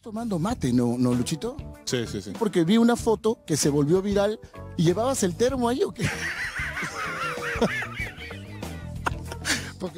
Tomando mate, ¿no, Luchito? Sí, sí, sí. Porque vi una foto que se volvió viral y llevabas el termo ahí, ¿o qué? Porque...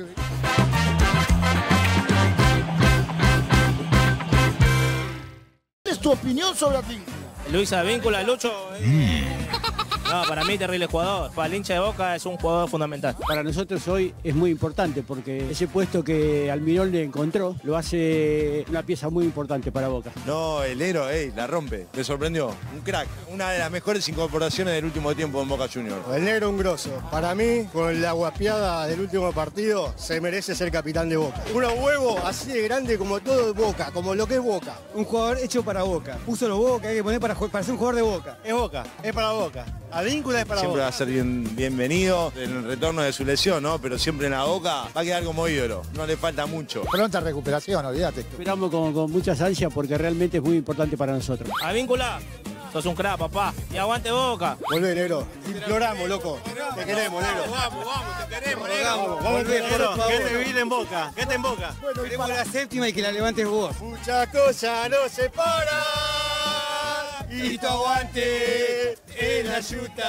¿Cuál es tu opinión sobre Advíncula? Luis Advíncula, Lucho. No, para mí terrible jugador. Para el hincha de Boca es un jugador fundamental. Para nosotros hoy es muy importante porque ese puesto que Almirón le encontró lo hace una pieza muy importante para Boca. No, el héroe, la rompe, me sorprendió. Un crack, una de las mejores incorporaciones del último tiempo en Boca Juniors. El negro un grosso. Para mí, con la guapiada del último partido, se merece ser capitán de Boca. Unos huevos así de grande como todo Boca, como lo que es Boca. Un jugador hecho para Boca. Puso los huevos que hay que poner para ser un jugador de Boca. Es Boca, es para Boca. Advíncula es para Siempre va Boca. a ser bienvenido en el retorno de su lesión, ¿no? Pero siempre en la Boca va a quedar como ídolo, no le falta mucho. Pronta recuperación, olvídate. Esperamos con muchas ansias porque realmente es muy importante para nosotros. Advíncula, sos un crack, papá. Y aguante Boca. Volvé, negro. Imploramos, loco. Te queremos, negro. Vamos, te queremos, negro. Vamos, volvé, por favor. Que te vive en Boca, que te en Boca. Bueno, Queremos la séptima y que la levantes vos. muchas cosas no se paran. Y tu aguante en la yuta.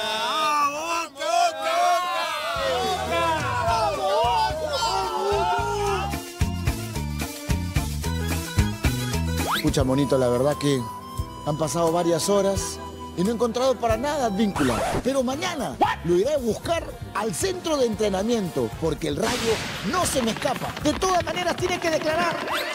Escucha, monito, la verdad que han pasado varias horas y no he encontrado para nada Advíncula. Pero mañana lo iré a buscar al centro de entrenamiento porque el Rayo no se me escapa. De todas maneras tiene que declarar.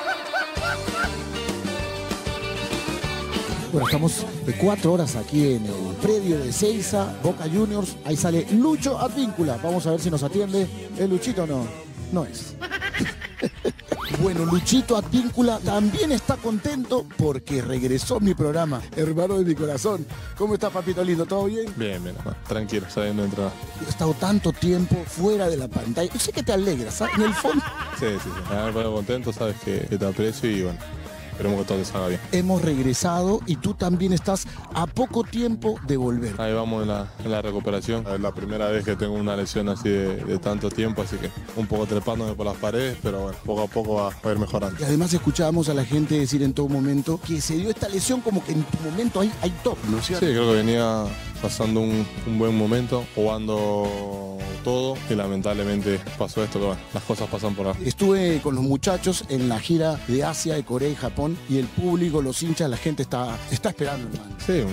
Bueno, estamos 4 horas aquí en el predio de Seiza, Boca Juniors. Ahí sale Lucho Advíncula. Vamos a ver si nos atiende. ¿Es Luchito o no? No es. Bueno, Luchito Advíncula también está contento porque regresó mi programa, hermano de mi corazón. ¿Cómo está, papito lindo? ¿Todo bien? Bien, bien, tranquilo, saliendo de entrenar. He estado tanto tiempo fuera de la pantalla. Yo sé que te alegras, ¿sabes? En el fondo. Sí, sí, sí. Me pongo contento, sabes que te aprecio y bueno, esperemos que todo te salga bien. Hemos regresado y tú también estás a poco tiempo de volver. Ahí vamos en la recuperación. Es la primera vez que tengo una lesión así de tanto tiempo, así que un poco trepándome por las paredes, pero bueno, poco a poco va a ir mejorando. Y además escuchábamos a la gente decir en todo momento que se dio esta lesión como que en tu momento hay top, ¿no es Sí, cierto? creo que venía pasando un buen momento, jugando todo y lamentablemente pasó esto, que bueno, las cosas pasan por ahí. Estuve con los muchachos en la gira de Asia, de Corea y Japón y el público, los hinchas, la gente está esperando, hermano. Sí,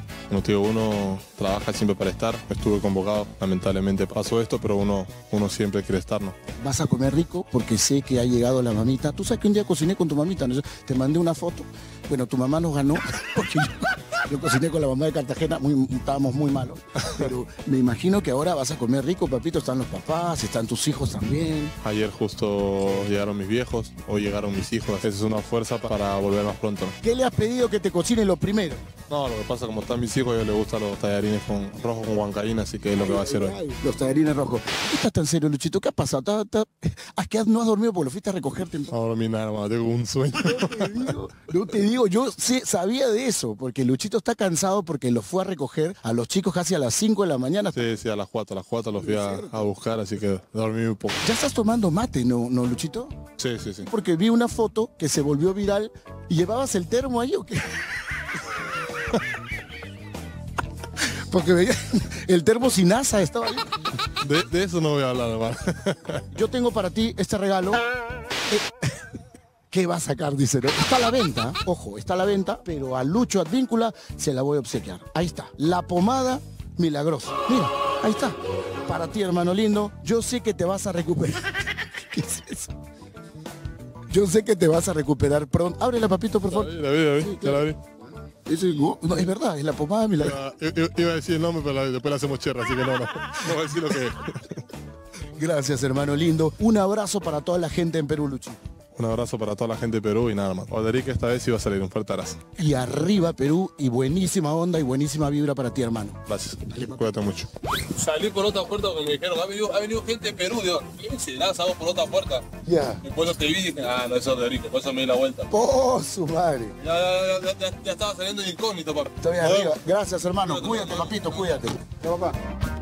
uno trabaja siempre para estar. Estuve convocado, lamentablemente pasó esto, pero uno siempre quiere estar, ¿no? Vas a comer rico porque sé que ha llegado la mamita. Tú sabes que un día cociné con tu mamita, ¿no? Te mandé una foto. Bueno, tu mamá nos ganó porque yo cociné con la mamá de Cartagena, estábamos muy malos. Pero me imagino que ahora vas a comer rico, papito. Están los papás, están tus hijos también. Ayer justo llegaron mis viejos, hoy llegaron mis hijos. Esa es una fuerza para volver más pronto, ¿no? ¿Qué le has pedido que te cocine lo primero? No, lo que pasa, como están mis hijos, a ellos les gustan los tallarines rojos con huancaína, así que es lo que va a hacer hoy. Ay, los tallarines rojos. ¿Qué estás tan serio, Luchito? ¿Qué ha pasado? ¿No has dormido porque lo fuiste a recoger temprano? No dormí nada, hermano, tengo un sueño. No te digo, yo sí sabía de eso, porque Luchito está cansado porque lo fue a recoger a los chicos casi a las 5 de la mañana. Sí, sí, a las 4 los fui a buscar, así que dormí un poco. Ya estás tomando mate, ¿no, Luchito? Sí, sí, sí. Porque vi una foto que se volvió viral y llevabas el termo ahí, ¿o qué? Porque veía el termo sin asa estaba ahí. De eso no voy a hablar, hermano. Yo tengo para ti este regalo. ¿Qué va a sacar? Dice, ¿no? Está a la venta, ojo, está a la venta, pero a Lucho Advíncula se la voy a obsequiar. Ahí está, la pomada milagrosa. Mira, ahí está. Para ti, hermano lindo, yo sé que te vas a recuperar. ¿Qué es eso? Yo sé que te vas a recuperar pronto. Ábrela, papito, por favor. La vi, Sí, ya la vi. No, es verdad, es la pomada milagrosa. Iba a decir el nombre, pero después la hacemos cherra, así que no voy a decir lo que es. Gracias, hermano lindo. Un abrazo para toda la gente en Perú, Luchi. Un abrazo para toda la gente de Perú y nada más. Oderique esta vez iba a salir, un fuerte abrazo. Y arriba Perú y buenísima onda y buenísima vibra para ti, hermano. Gracias, cuídate mucho. Salí por otra puerta porque me dijeron, ha venido gente de Perú, digo, ¿quién se lanza vos por otra puerta? Ya. Y cuando te vi dije, no, eso es Oderique, por eso me di la vuelta. ¡Oh, su madre! Ya estaba saliendo de incógnito, papá. Estoy arriba. Gracias, hermano. Cuídate, papito, cuídate. Ya, papá.